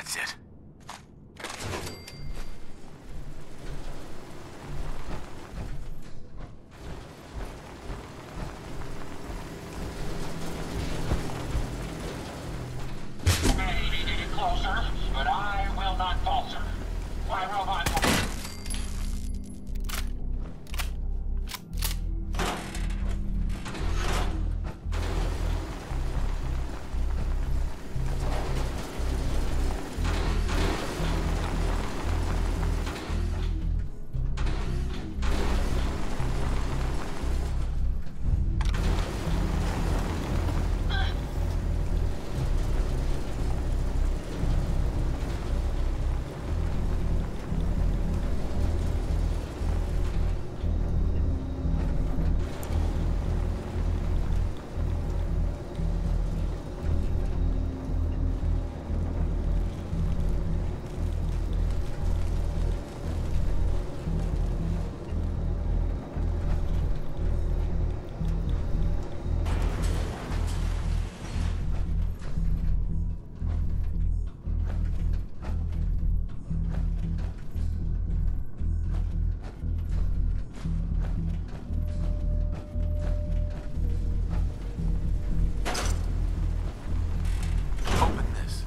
exit. Maybe get closer, but I will not falter. My robot. Open this.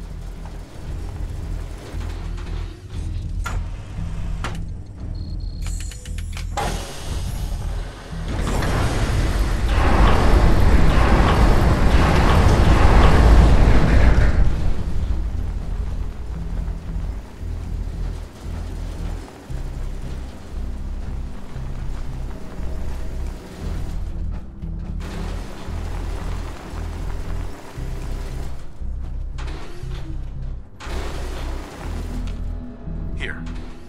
Here.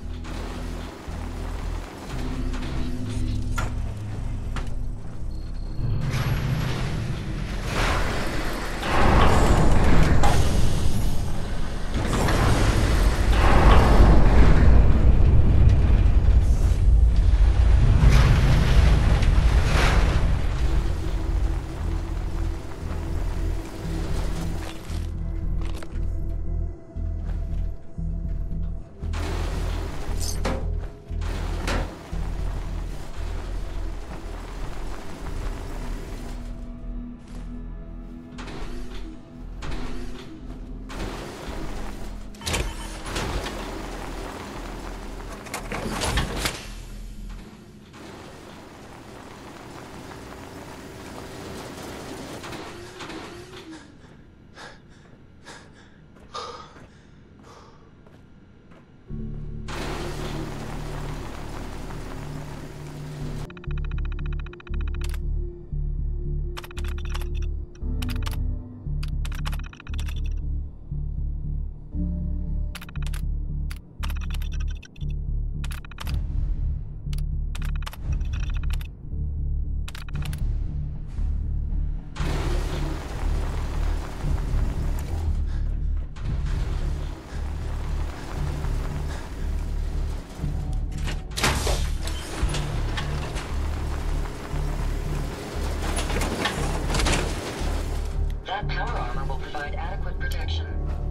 That power armor will provide adequate protection.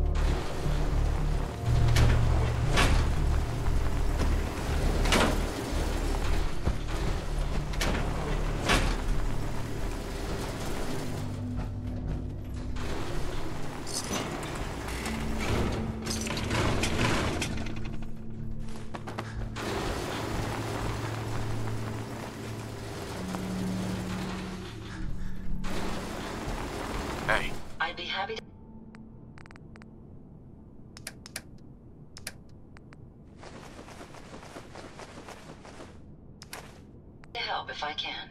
Hey. I'd be happy to help if I can.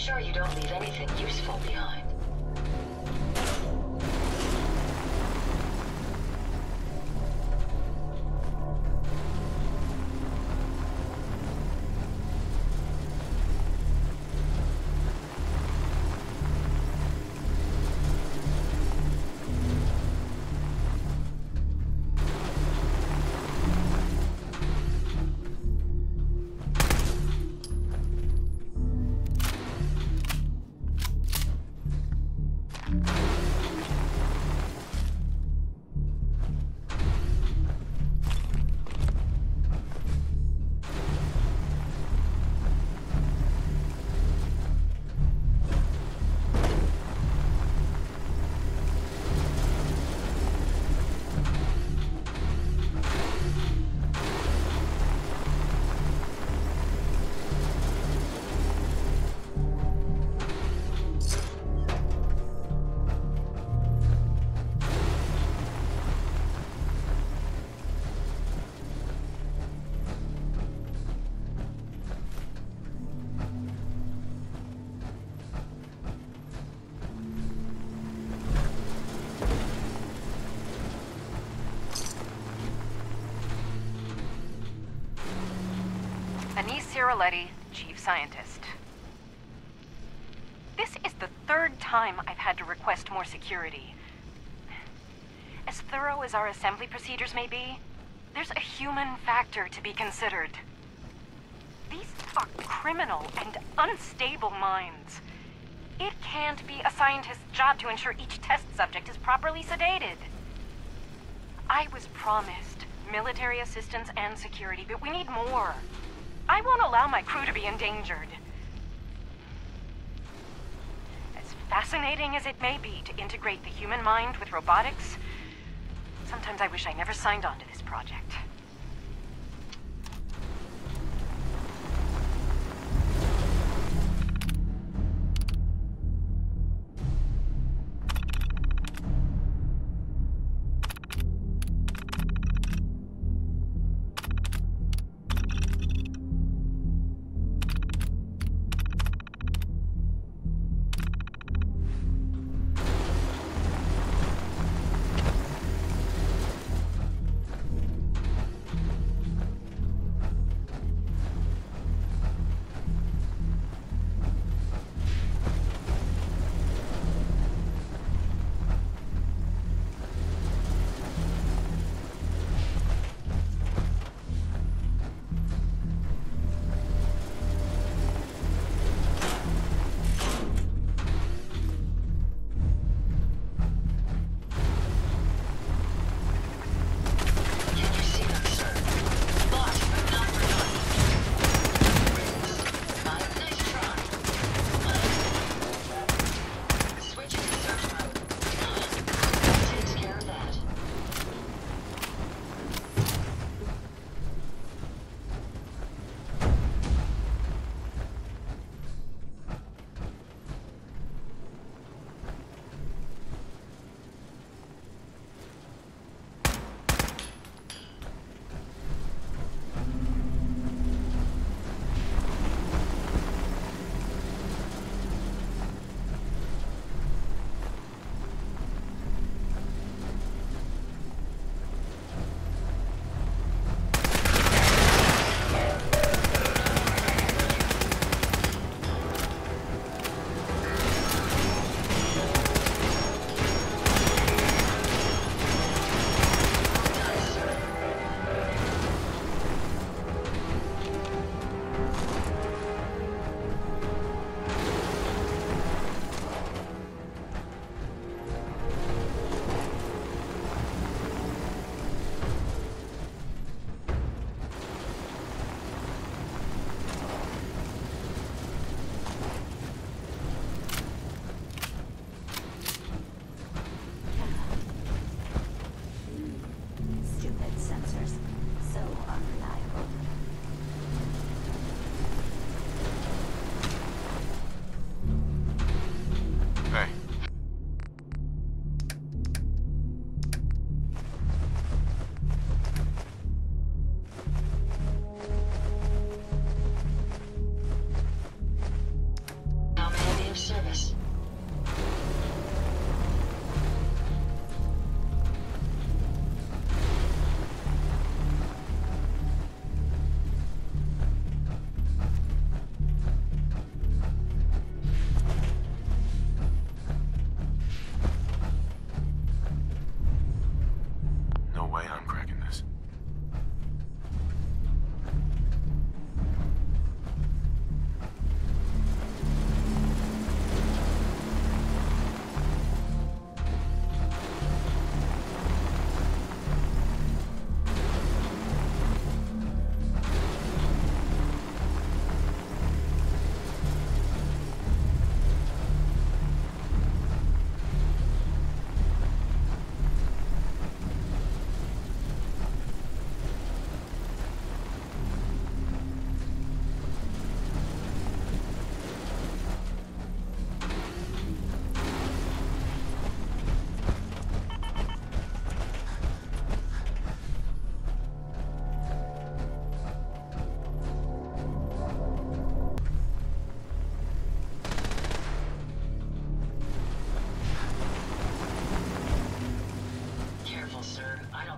sure you don't leave anything useful behind? Anise Ciroletti, Chief Scientist. This is the third time I've had to request more security. As thorough as our assembly procedures may be, there's a human factor to be considered. These are criminal and unstable minds. It can't be a scientist's job to ensure each test subject is properly sedated. I was promised military assistance and security, but we need more. I won't allow my crew to be endangered. As fascinating as it may be to integrate the human mind with robotics, sometimes I wish I never signed on to this project.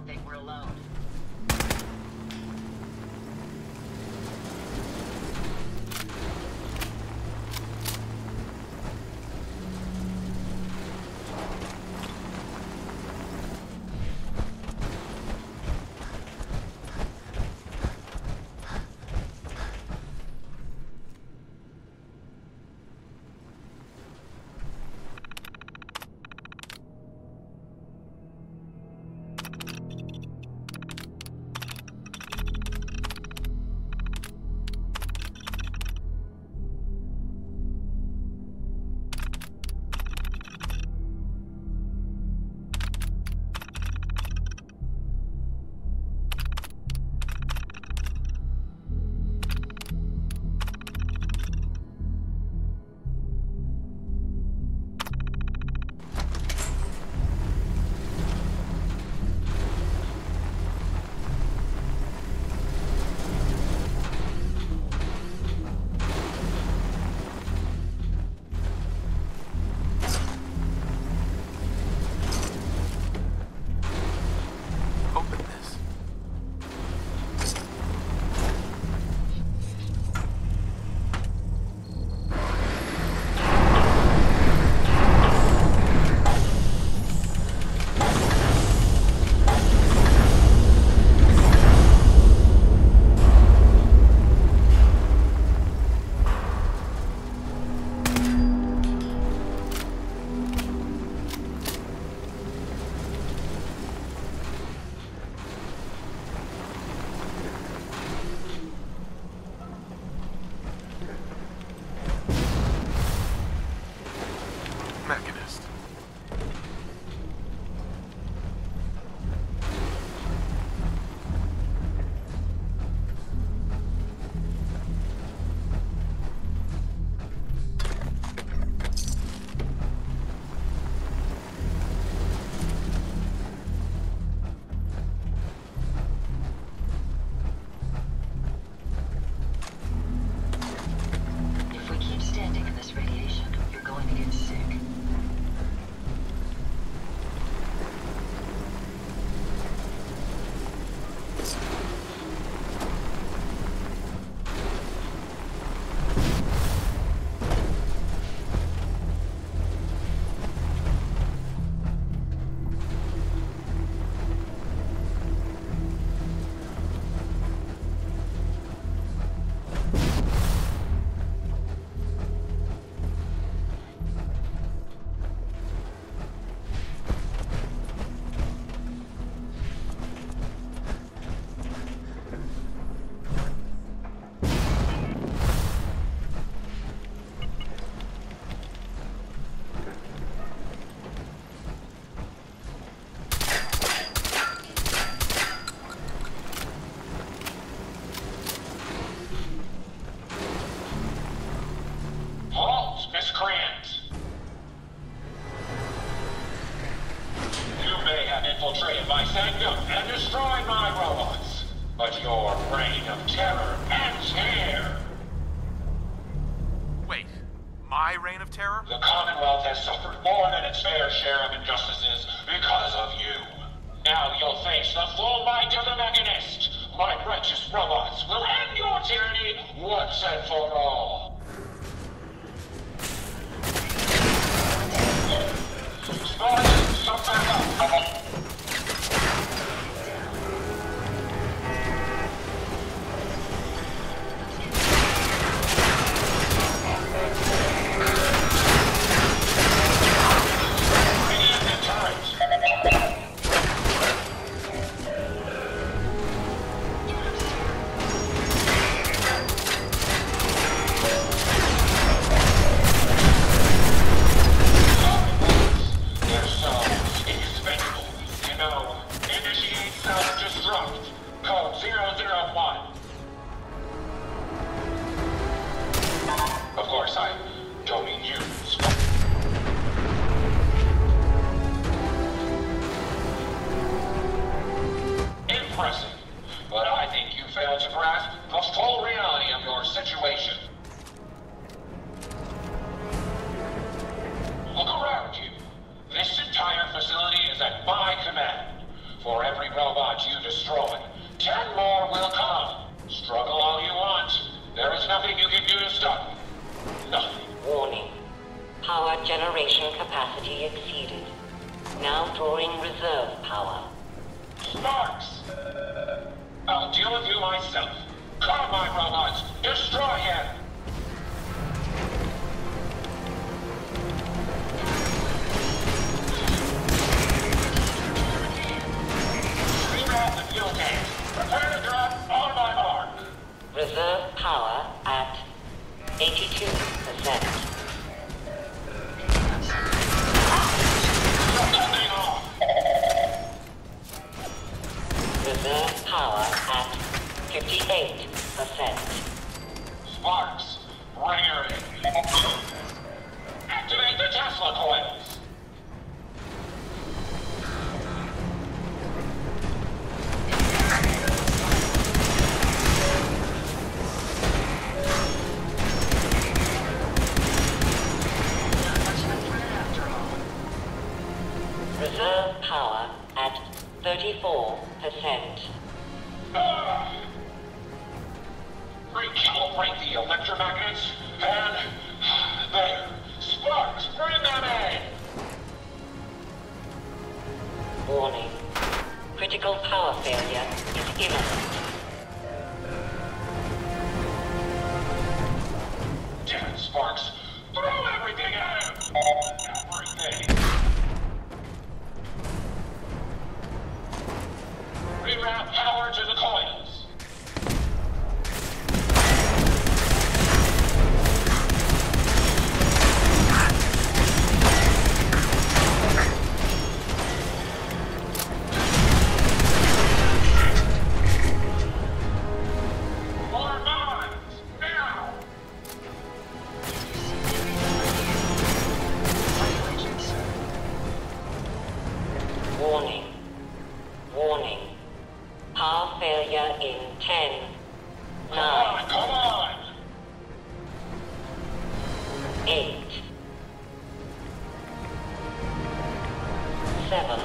don't think we're alone. Open this. Mechanist. If we keep standing in this radiation, you're going to get sick. Halt, miscreant! You may have infiltrated my sanctum and destroyed my robots, but your reign of terror ends here! Wait, my reign of terror? The Commonwealth has suffered more than its fair share of injustices because of you. Now you'll face the full might of the Mechanist. My righteous robots will end your tyranny once and for all. Spartans, come back up. For every robot you destroy, 10 more will come. Struggle all you want. There is nothing you can do to stop me. Nothing. Warning. Power generation capacity exceeded. Now drawing reserve power. Sparks! I'll deal with you myself. Come, my robots! Destroy him! Reroute the fuel tanks. Prepare to drop on my mark. Reserve power at 82%. Shut that thing off! Reserve power at 58%. Sparks, bring her in. Activate the Tesla coils. Reserve power at 34%. Recalibrate the electromagnets, and there. Sparks, bring them in! Warning. Critical power failure is imminent. Damn it, Sparks. Throw everything at him! Everything. Reroute power to the coils. More mines! Now! Warning. Warning. Power failure in 10, 9, Come on! 8, 7,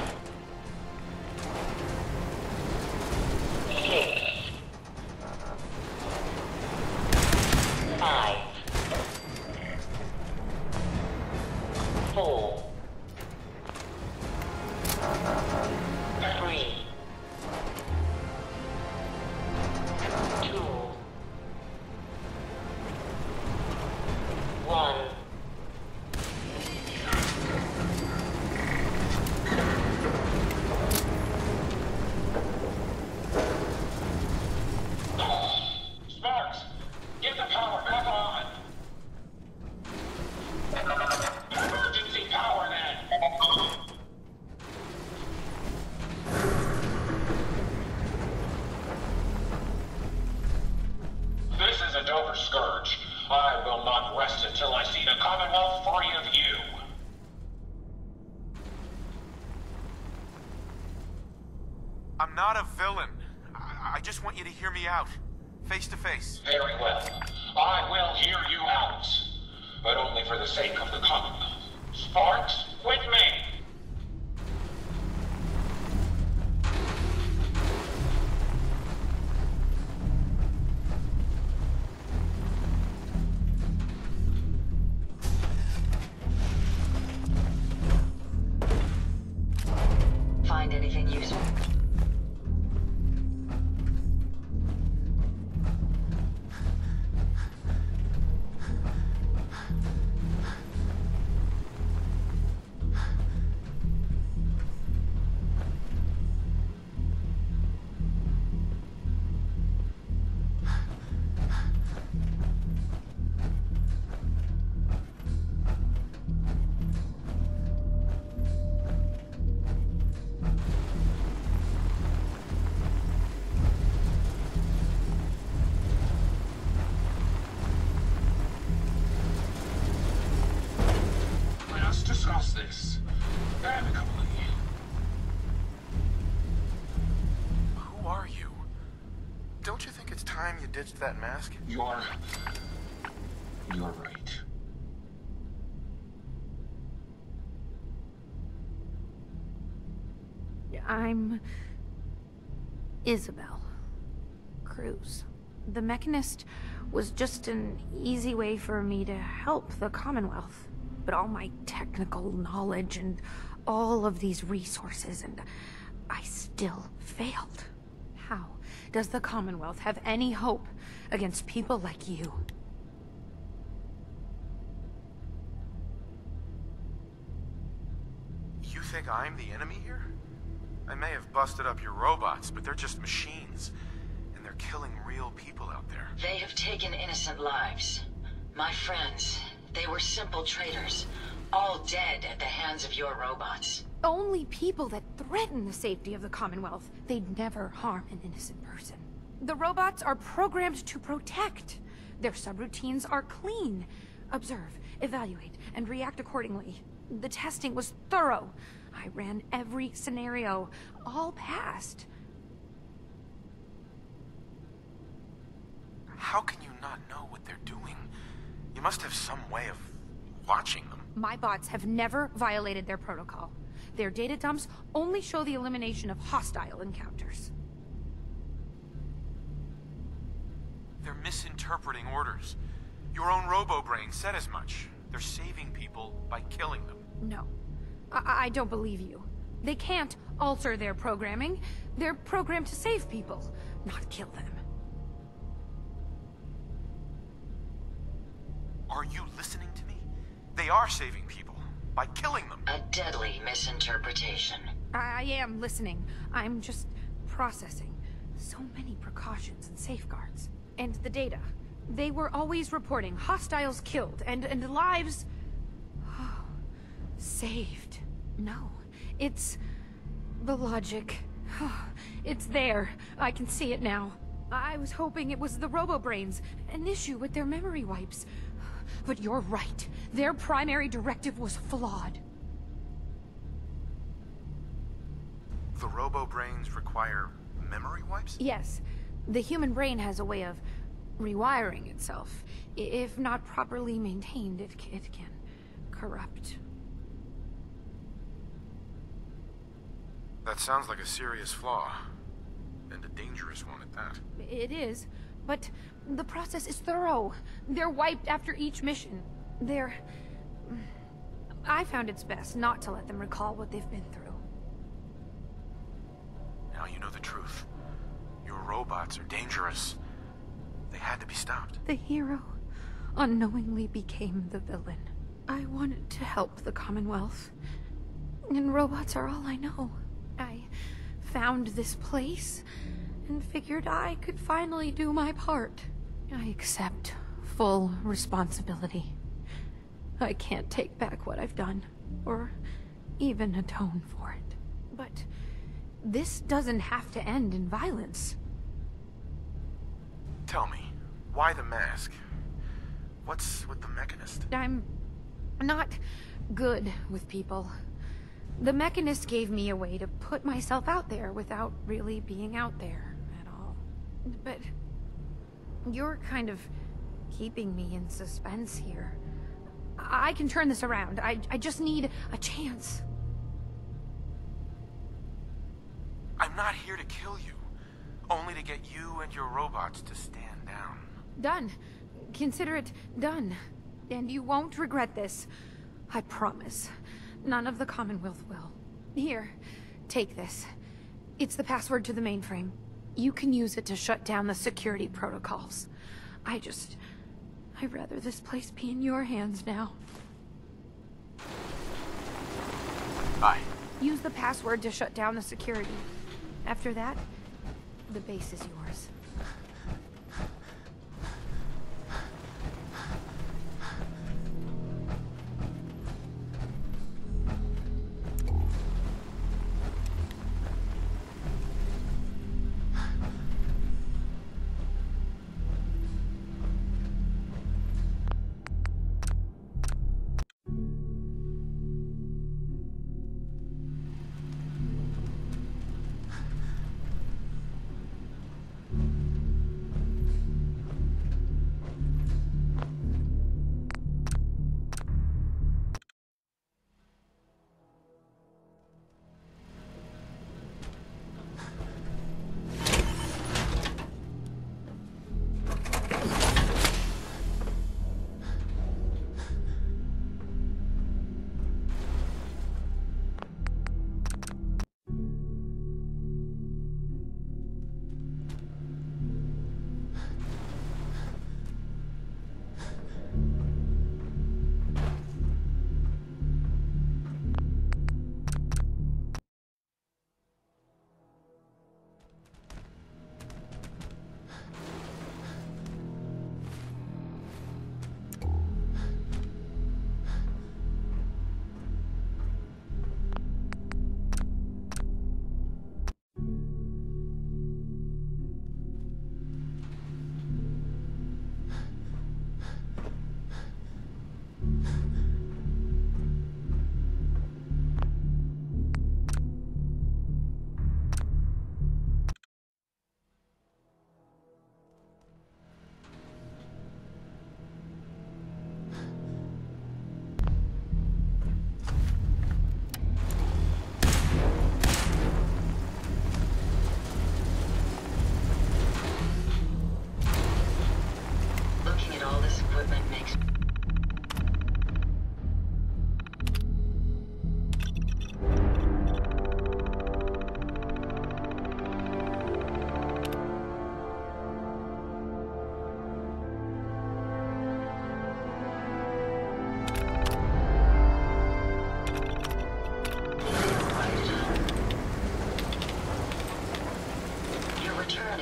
6, 5, 4, 3, 2, 1. Sparks, get the power back on! Emergency power, then! This is a Dover Scourge. I will not rest until I see the Commonwealth free of you. I'm not a villain. I just want you to hear me out. Face to face. Very well. I will hear you out. But only for the sake of the Commonwealth. Sparks, with me! Find anything useful? Let us discuss this amicably. Who are you? Don't you think it's time you ditched that mask? You're right. Yeah, I'm Isabel Cruz. The Mechanist was just an easy way for me to help the Commonwealth. But all my technical knowledge and all of these resources, and I still failed. How does the Commonwealth have any hope against people like you? You think I'm the enemy here? I may have busted up your robots, but they're just machines. And they're killing real people out there. They have taken innocent lives. My friends, they were simple traitors, all dead at the hands of your robots. Only people that threaten the safety of the Commonwealth. They'd never harm an innocent person. The robots are programmed to protect. Their subroutines are clean. Observe, evaluate, and react accordingly. The testing was thorough. I ran every scenario. All passed. How can you not know what they're doing? You must have some way of watching them. My bots have never violated their protocol. Their data dumps only show the elimination of hostile encounters. They're misinterpreting orders. Your own robo-brain said as much. They're saving people by killing them. No. I don't believe you. They can't alter their programming. They're programmed to save people, not kill them. Are you listening to me? They are saving people by killing them. A deadly misinterpretation. I am listening. I'm just processing. So many precautions and safeguards. And the data. They were always reporting hostiles killed and lives saved. No, it's the logic. It's there. I can see it now. I was hoping it was the robo-brains, an issue with their memory wipes. But you're right. Their primary directive was flawed. The robo-brains require memory wipes? Yes. The human brain has a way of rewiring itself. If not properly maintained, it can corrupt. That sounds like a serious flaw. And a dangerous one at that. It is, but the process is thorough. They're wiped after each mission. I found it's best not to let them recall what they've been through. Now you know the truth. Your robots are dangerous. They had to be stopped. The hero unknowingly became the villain. I wanted to help the Commonwealth, and robots are all I know. I found this place and figured I could finally do my part. I accept full responsibility. I can't take back what I've done, or even atone for it. But this doesn't have to end in violence. Tell me, why the mask? What's with the Mechanist? I'm not good with people. The Mechanist gave me a way to put myself out there without really being out there at all. But you're kind of keeping me in suspense here. I can turn this around. I just need a chance. I'm not here to kill you. Only to get you and your robots to stand down. Done. Consider it done. And you won't regret this. I promise. None of the Commonwealth will. Here, take this. It's the password to the mainframe. You can use it to shut down the security protocols. I'd rather this place be in your hands now. Bye. Use the password to shut down the security. After that, the base is yours.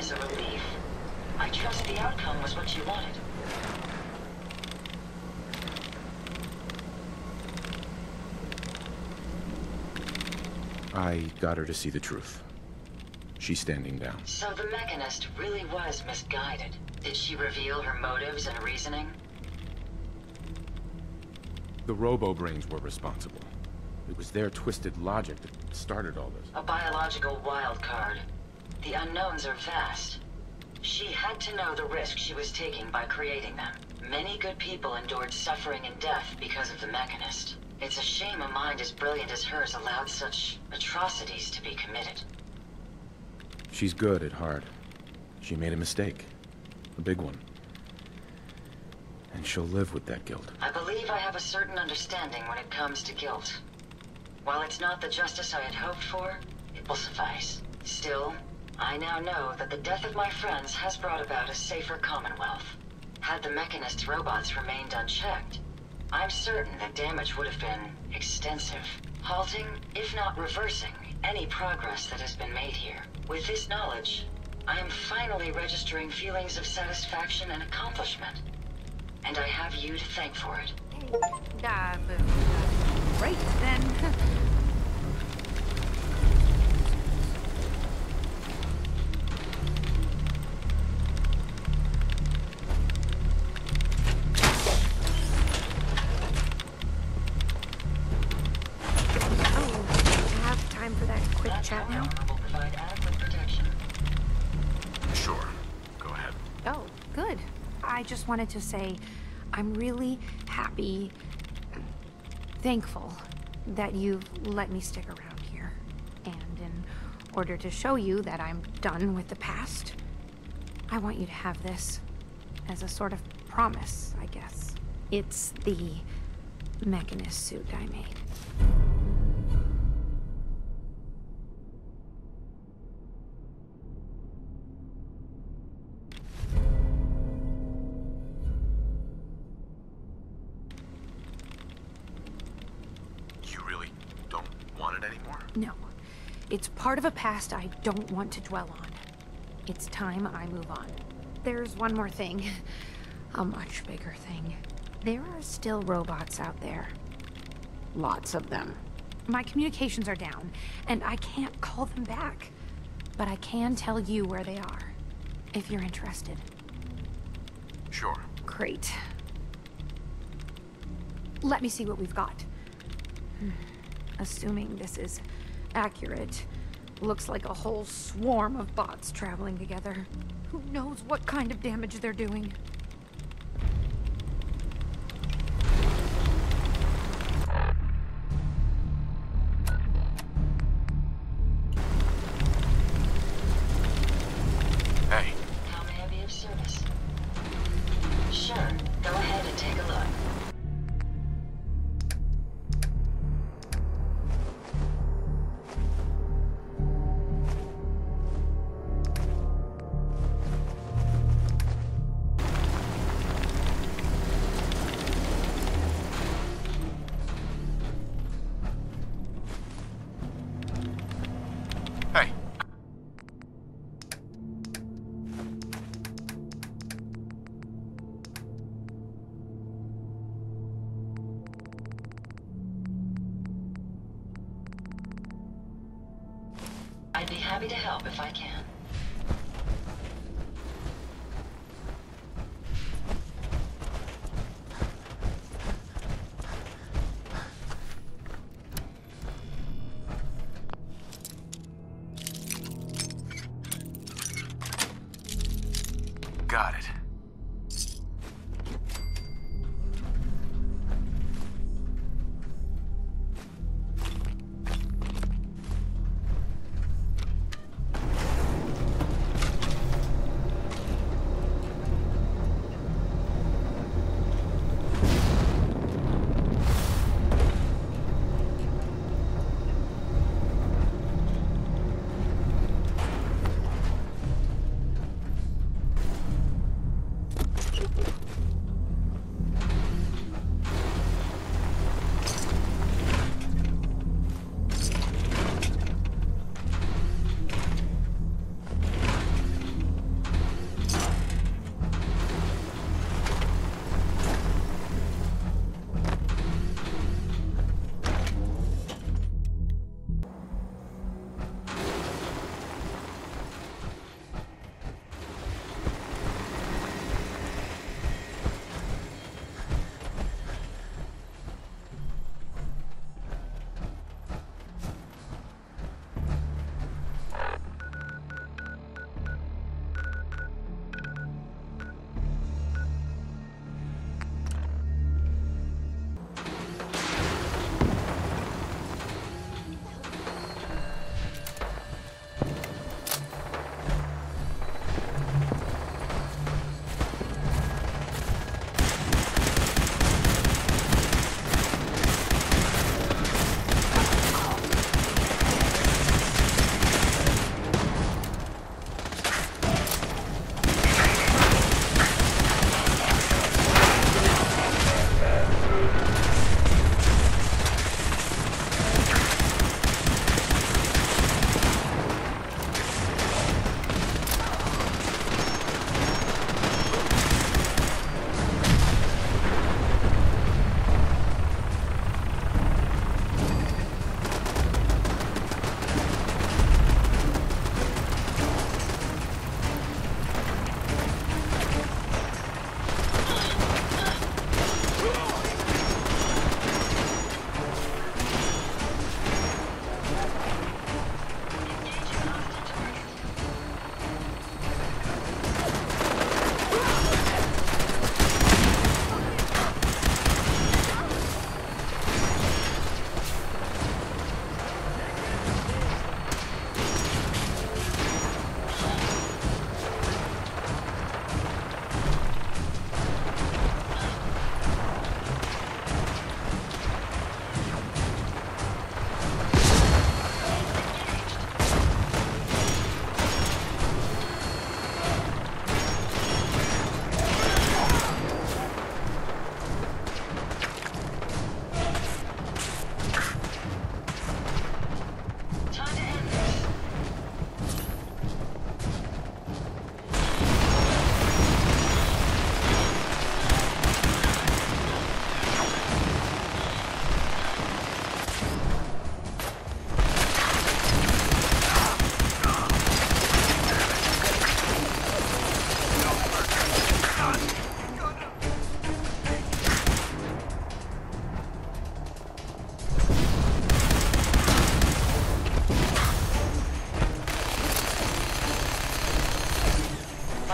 was a relief. I trust the outcome was what you wanted. I got her to see the truth. She's standing down. So the Mechanist really was misguided. Did she reveal her motives and reasoning? The Robo-Brains were responsible. It was their twisted logic that started all this. A biological wild card. The unknowns are vast. She had to know the risk she was taking by creating them. Many good people endured suffering and death because of the Mechanist. It's a shame a mind as brilliant as hers allowed such atrocities to be committed. She's good at heart. She made a mistake. A big one. And she'll live with that guilt. I believe I have a certain understanding when it comes to guilt. While it's not the justice I had hoped for, it will suffice. Still, I now know that the death of my friends has brought about a safer Commonwealth. Had the Mechanist's robots remained unchecked, I'm certain that damage would have been extensive, halting, if not reversing, any progress that has been made here. With this knowledge, I am finally registering feelings of satisfaction and accomplishment. And I have you to thank for it. Great, then. Chat now? Will provide adequate protection. Sure. Go ahead. Oh, good. I just wanted to say I'm really happy, thankful that you've let me stick around here. And in order to show you that I'm done with the past, I want you to have this as a sort of promise, I guess. It's the Mechanist suit I made. No. It's part of a past I don't want to dwell on. It's time I move on. There's one more thing. A much bigger thing. There are still robots out there. Lots of them. My communications are down, and I can't call them back. But I can tell you where they are, if you're interested. Sure. Great. Let me see what we've got. Assuming this is accurate, looks like a whole swarm of bots traveling together. Who knows what kind of damage they're doing? Hey. How may I be of service? Sure, go ahead and take a look. Hey. I'd be happy to help if I can. Got it.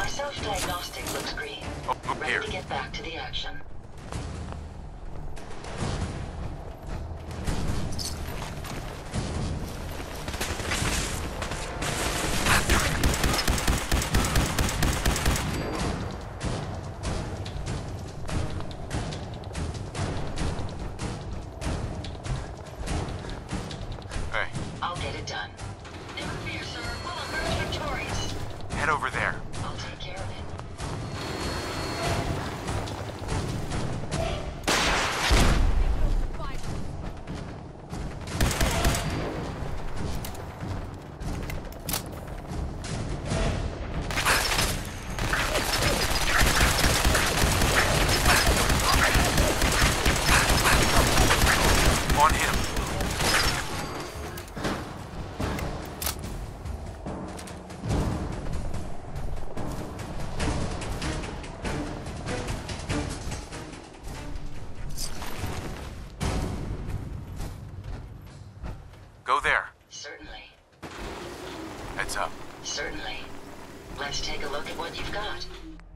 My self-diagnostic looks green. Oh, Ready here. to get back to the action. Hey, I'll get it done. Never fear, sir. We'll emerge victorious. head over there. I'll take care of it. On him. Go there. Certainly. Heads up. Certainly. Let's take a look at what you've got.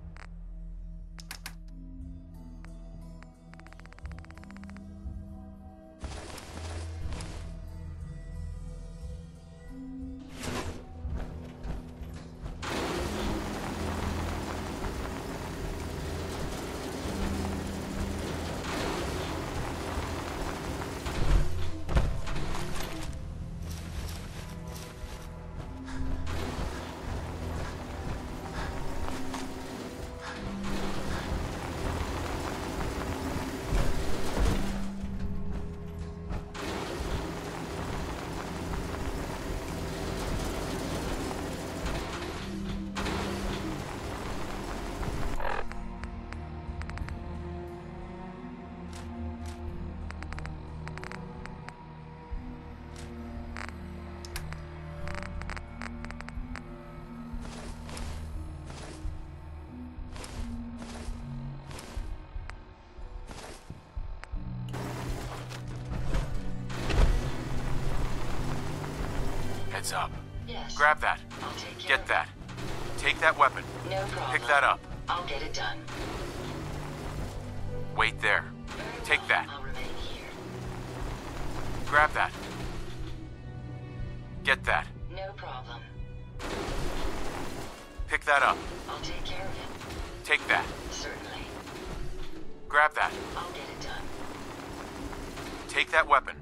Heads up. Yes. Grab that. I'll take care Get of that. Take that weapon. it. No problem. Pick that up. I'll get it done. Wait there. Very Take well. that. I'll remain here. Grab that. Get that. No problem. Pick that up. I'll take care of it. Take that. Certainly. Grab that. I'll get it done. Take that weapon.